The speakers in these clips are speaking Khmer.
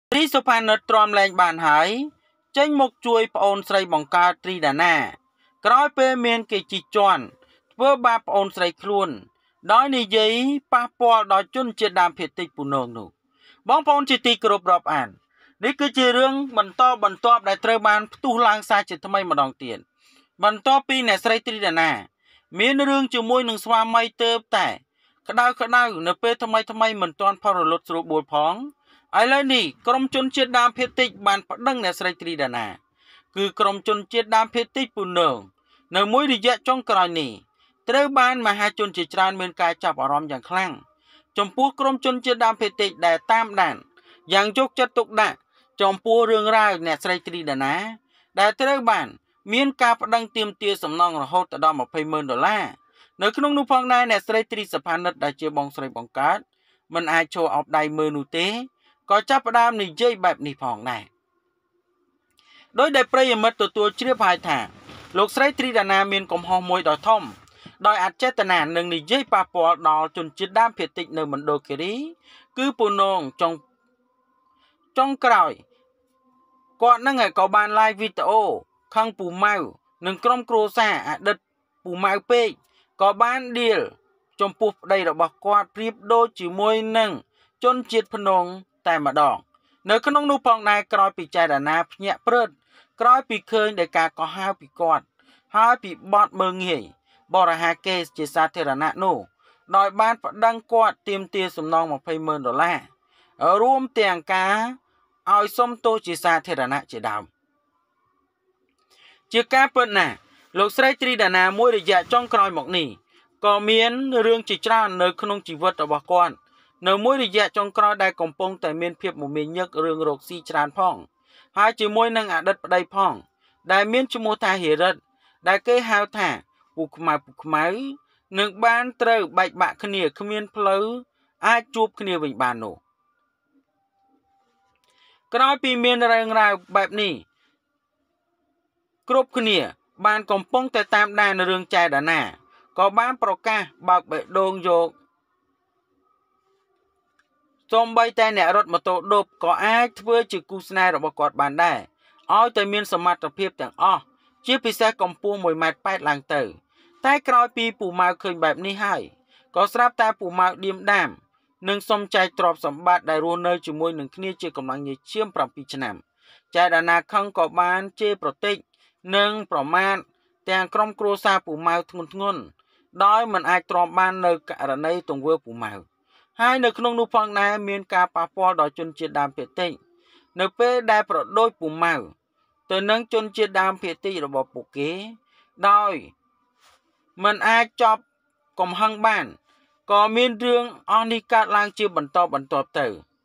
Try Sophanit ទ្រាំលែងបានហើយចេញមកជួយប្អូនស្រីបង្កើត Try ដាណាក្រោយពេលមានគេជីជន់ធ្វើបាបប្អូនស្រីខ្លួនដោយនិយាយប៉ះពាល់ដល់ជនជាតិដើមភាគតិចពូនងនោះបងប្អូនជាទីគោរពរាប់អាននេះគឺជារឿងបន្តបន្ទាប់ដែលត្រូវបានផ្ទុះឡើងសារជាថ្មីម្ដងទៀតបន្ទាប់ពីអ្នកស្រី Try ដាណាមានរឿងជាមួយនឹងស្វាមីទៅតែក្តៅនៅពេលថ្មីមិនទាន់ផុតរលត់ស្រួលបួលផងឥឡូវនេះក្រុមជនជាតិដើមភាគតិចបានប្តឹងអ្នកស្រី Try ដាណាគឺក្រុមជនជាតិដើមភាគតិចពូនងនៅមួយរយៈចុងក្រោយនេះត្រូវបានមហាជនជាច្រើនមានការចាប់អារម្មណ៍យ៉ាងខ្លាំងចំពោះក្រុមជនជាតិដើមភាគតិចដែលតាមដានយ៉ាងយកចិត្តទុកដាក់ចំពោះរឿងរ៉ាវអ្នកស្រី Try ដាណាដែលត្រូវបានមានការប្តឹងទាមទារសំណងរហូតដល់$200,000នៅក្នុងនោះផងដែរអ្នកស្រី Try Sophanit ដែលជាបងស្រីបង្កើតមិនអាចឈរអោបដៃមើលនោះទេក៏ចាប់ផ្ដើមនិយាយបែបនេះផងដែរដោយដែលប្រិយមិត្តទទួលជ្រាបហើយថាលោកស្រី Try ដាណាមានកំហុសមួយដ៏ធំដោយអចេតនានឹងនិយាយប៉ះពាល់ដល់ជនជាតិដើមភាគតិចនៅមណ្ឌលគិរីគឺពូនងចុងក្រោយគាត់នឹងក៏បាន live វីដេអូខឹងពូម៉ៅនិងក្រុមគ្រួសារអតីតពូម៉ៅពេកក៏បានដៀលចំពោះប្តីរបស់គាត់ប្រៀបដូចជាមួយនឹងជនជាតិភ្នងតែម្ដងនៅក្នុងនោះផងដែរក្រោយពីចៃដាណាភ្ញាក់ព្រឹតក្រោយពីឃើញដែលការកោះហៅពីគាត់ហើយពីបទមើងងាយបរិហាកេសជាសាធារណៈនោះដោយបានប្តឹងគាត់ទាមទារសំណង$200,000រួមទាំងការឲ្យសុំទោសជាសាធារណៈជាដើមជាការពិតណាស់លោកស្រី Try ដាណាមួយរយៈចុងក្រោយមកនេះក៏មានរឿងជាច្រើននៅក្នុងជីវិតរបស់គាត់នៅមួយរយៈចុងក្រោយដែលកំពុងតែមានភាពមមាញឹករឿងរោគស៊ីច្រើនផងហើយជាមួយនឹងអតីតប្តីផងដែលមានឈ្មោះថាហេរិតដែលគេហៅថាពូខ្មៅនឹងបានត្រូវបែកបាក់គ្នាគ្មានផ្លូវអាចជួបគ្នាវិញបាននោះក្រោយពីមានរឿងរ៉ាវបែបនេះគ្រប់គ្នាបានកំពុងតែតាមដានរឿងចៃដាណាក៏បានប្រកាសបើកបេះដូងយកសូម្បីតែអ្នករត់ម៉ូតូឌុបក៏អាចធ្វើជាគូស្នេហ៍របស់គាត់បានដែរឲ្យតែមានសមត្ថភាពទាំងអស់ជាពិសេសកម្ពស់1.8 ម៉ែត្រឡើងទៅតែក្រោយពីពូម៉ៅឃើញបែបនេះហើយក៏ស្រាប់តែពូម៉ៅឌៀមដាមនិងសុំចែកទ្រព្យសម្បត្តិដែលរស់នៅជាមួយនឹងគ្នាជាកម្លាំងញើសឈាម7ឆ្នាំចៃដាណាខឹងក៏បានជេរប្រតិចនិងប្រមាថទាំងក្រុមគ្រួសារពូម៉ៅធ្ងន់ដោយមិនអាចទ្រាំបាននៅករណីទង្វើពូម៉ៅហើយនៅក្នុងនោះផងដែរមានការប៉ះពាល់ដល់ជនជាតិដើមភាគតិចនៅពេលដែលប្រដូចពូម៉ៅទៅនឹងជនជាតិដើមភាគតិចរបស់ពួកគេដោយមិនអាចចប់កំហឹងបានក៏មានរឿងអស់នេះកើតឡើងជាបន្តបន្ទាប់ទៅ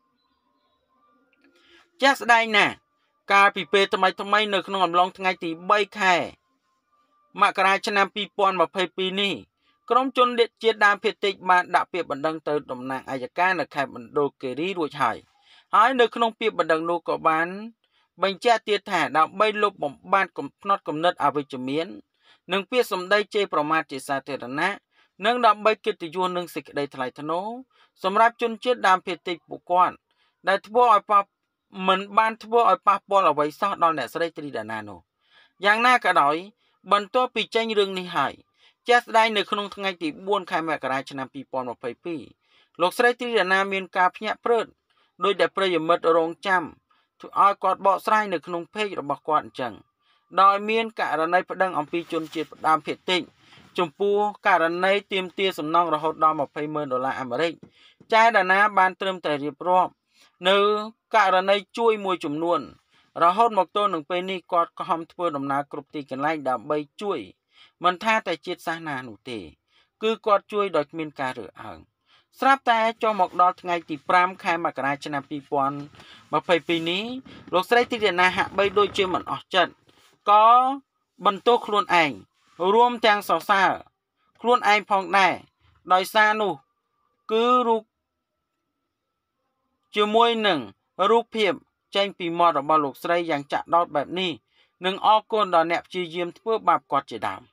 ជាក់ស្ដែងណាស់កាលពីពេលថ្មីនៅក្នុងអំឡុងថ្ងៃទី3ខែមករាឆ្នាំ2022នេះក្រុមជនជាតិដើមភាគតិចបានដាក់ពាក្យបណ្ដឹងទៅតំណាងអัยការនៅខេត្តមណ្ឌលគិរីរួចហើយនៅក្នុងពាក្យបណ្ដឹងនោះក៏បានបញ្ជាក់ទៀតថាដើម្បីលុបបំបាត់ផ្នត់គំនិតអវិជ្ជមាននិងពាក្យសម្ដីជេរប្រមាថជាសាធារណៈនិងដើម្បីកិត្តិយសនិងសេចក្តីថ្លៃថ្នូរសម្រាប់ជនជាតិដើមភាគតិចពួកគាត់ដែលមិនបានធ្វើឲ្យប៉ះពាល់អ្វីសោះដល់អ្នកស្រី Try ដាណានោះយ៉ាងណាក៏ដោយបន្ទាប់ពីចេញរឿងនេះហើយជាក់ស្ដែងនៅក្នុងថ្ងៃទី4ខែមករាឆ្នាំ2022លោកស្រី Try ដាណាមានការភ្ញាក់ព្រឹតដោយដែលប្រិយមិត្តរងចាំធ្វើឲ្យគាត់បកស្រាយនៅក្នុងเพจរបស់គាត់អញ្ចឹងដោយមានករណីប្តឹងអំពីជនជាតិដើមភាគតិចចំពោះករណីទាមទារសំណងរហូតដល់$200,000អាមេរិកចៃដាណាបានត្រឹមតែរៀបរាប់នៅករណីជួយមួយចំនួនរហូតមកទល់នឹងពេលនេះគាត់ខំធ្វើដំណើរគ្រប់ទីកន្លែងដើម្បីជួយមិនថាតែជាតិសាសន៍ណានោះទេគឺគាត់ជួយដោយគ្មានការរើសអើងស្រាប់តែចុះមកដល់ថ្ងៃទី5ខែមករាឆ្នាំ2022នេះលោកស្រី Try ដាណាហាក់បីដូចជាមិនអស់ចិត្តក៏បន្ទោសខ្លួនឯងរួមទាំងសរសើរខ្លួនឯងផងដែរដោយសារនោះគឺរូបជាមួយនឹងរូបភាពចេញពីមាត់របស់លោកស្រីយ៉ាងចាក់ដោតបែបនេះនិងអរគុណដល់អ្នកព្យាយាមធ្វើបាបគាត់ជាដើម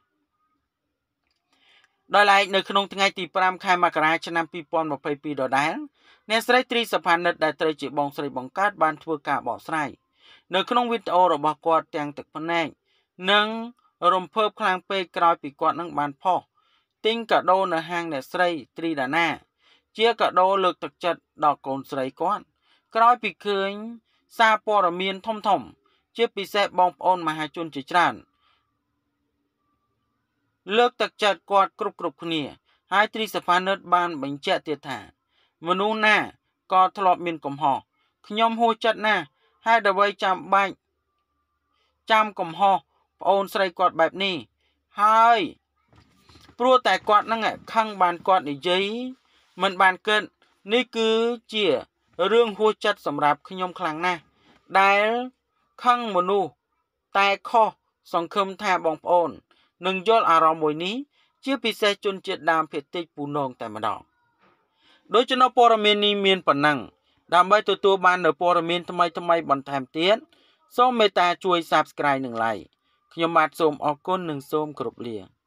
ដោយឡែកនៅក្នុងថ្ងៃទី5ខែមករាឆ្នាំ2022ដដែលអ្នកស្រីត្រីសភានិតដែលត្រូវជាបងស្រីបង្កើតបានធ្វើការបកស្រាយនៅក្នុងវីដេអូរបស់គាត់ទាំងទឹកភ្នែកនិងរំភើបខ្លាំងពេកក្រោយពីគាត់នឹងបានផុសទិញកាដូនៅហាងអ្នកស្រីត្រីដាណាជាកាដូលើកទឹកចិត្តដល់កូនស្រីគាត់ក្រោយពីឃើញសារព័ត៌មានធំជាពិសេសបងប្អូនមហាជនជាច្រើនលើកទឹកចិត្តគាត់គ្រប់គ្នាហើយត្រីសភានិតបានបញ្ជាក់ទៀតថាមនុស្សណាក៏ធ្លាប់មានកំហុសខ្ញុំហួសចិត្តណាស់ហេតុអ្វីចាំបាច់ចាំកំហុសប្អូនស្រីគាត់បែបនេះហើយព្រោះតែគាត់នឹងខឹងបានគាត់និយាយមិនបានគិតនេះគឺជារឿងហួសចិត្តសម្រាប់ខ្ញុំខ្លាំងណាស់ដែលខឹងមនុស្សតែខុសសង្ឃឹមថាបងប្អូននឹងយល់អារម្មណ៍មួយនេះជាពិសេសជនជាតិដើមភាគតិចពូនងតែម្ដងដោយចំណុចព័ត៌មាននេះមានប៉ុណ្ណឹងដើម្បីទទួលបាននូវព័ត៌មានថ្មីបន្ថែមទៀតសូមមេត្តាជួយ Subscribe និង Like ខ្ញុំបាទសូមអរគុណនិងសូមគោរពលា